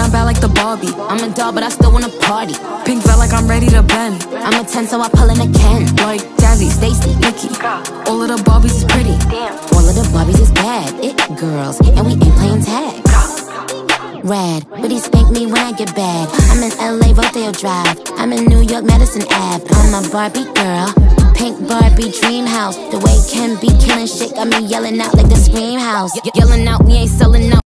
I'm bad like the Barbie. I'm a doll, but I still wanna party. Pink felt like I'm ready to bend. I'm a 10, so I pull in a Ken. Like Jazzy, Stacy, Nikki. All of the Barbies is pretty. All of the Barbies is bad. It girls, and we ain't playing tag. Rad, but he spank me when I get bad. I'm in LA, Rodeo Drive. I'm in New York, Madison Ave. I'm a Barbie girl. Pink Barbie dream house. The way Ken be killing shit got me yelling out like the Scream House. Yelling out, we ain't selling out.